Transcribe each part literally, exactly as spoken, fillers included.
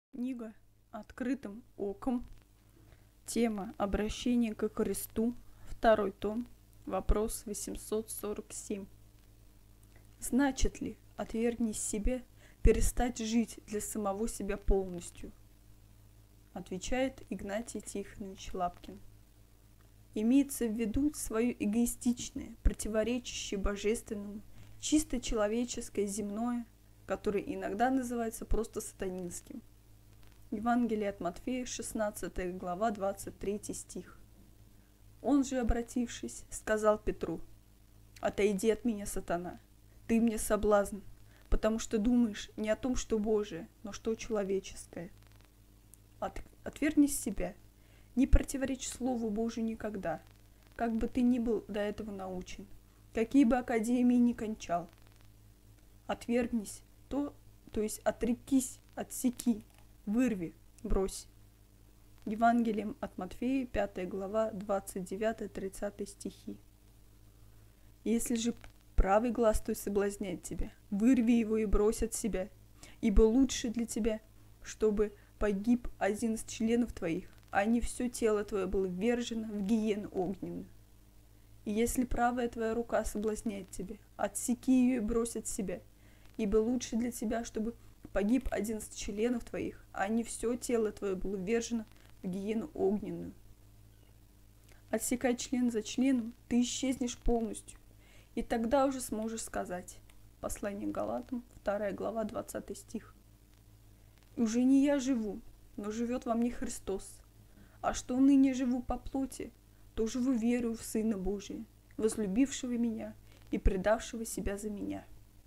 Книга «Открытым оком». Тема «Обращение ко Христу». Второй том. Вопрос восемьсот сорок семь. Значит ли, отвергнись себе, перестать жить для самого себя полностью? Отвечает Игнатий Тихонович Лапкин. Имеется в виду свое эгоистичное, противоречащее божественному, чисто человеческое, земное, которое иногда называется просто сатанинским. Евангелие от Матфея, шестнадцатая глава, двадцать третий стих. Он же, обратившись, сказал Петру: «Отойди от меня, сатана, ты мне соблазн, потому что думаешь не о том, что Божие, но что человеческое». От, отвергнись себя, не противоречь Слову Божию никогда, как бы ты ни был до этого научен, какие бы академии ни кончал. Отвергнись, то, то есть отрекись, отсеки, вырви, брось. Евангелием от Матфея, пятая глава, двадцать девятый тридцатый стихи. Если же правый глаз твой соблазняет тебя, вырви его и брось от себя, ибо лучше для тебя, чтобы погиб один из членов твоих, а не все тело твое было ввержено в гиену огненную. И если правая твоя рука соблазняет тебя, отсеки ее и брось от себя, ибо лучше для тебя, чтобы погиб один из членов твоих, а не все тело твое было ввержено в гиену огненную. Отсекай член за членом, ты исчезнешь полностью, и тогда уже сможешь сказать. Послание к Галатам, вторая глава, двадцатый стих. И уже не я живу, но живет во мне Христос. А что ныне живу по плоти, то живу верою в Сына Божия, возлюбившего меня и предавшего себя за меня.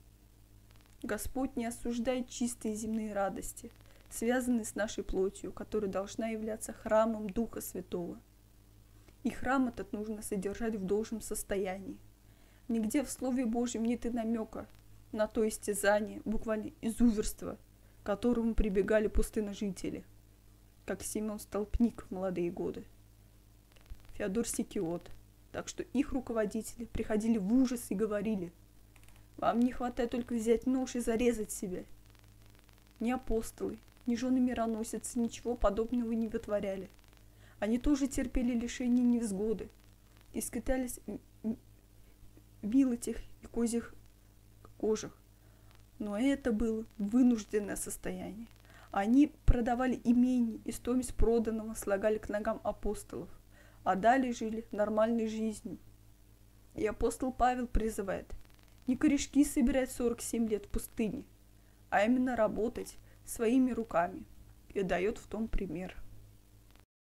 Господь не осуждает чистые земные радости, связанные с нашей плотью, которая должна являться храмом Духа Святого. И храм этот нужно содержать в должном состоянии. Нигде в Слове Божьем нет и намека на то истязание, буквально изуверство, к которому прибегали пустыножители, как Симеон Столпник в молодые годы, Феодор Сикиот. Так что их руководители приходили в ужас и говорили: «Вам не хватает только взять нож и зарезать себя». Ни апостолы, ни жены мироносицы ничего подобного не вытворяли. Они тоже терпели лишения и невзгоды и скитались в вилотях и козьих кожах. Но это было вынужденное состояние. Они продавали имение и стоимость проданного слагали к ногам апостолов, а далее жили нормальной жизнью. И апостол Павел призывает не корешки собирать сорок семь лет в пустыне, а именно работать своими руками, и дает в том пример.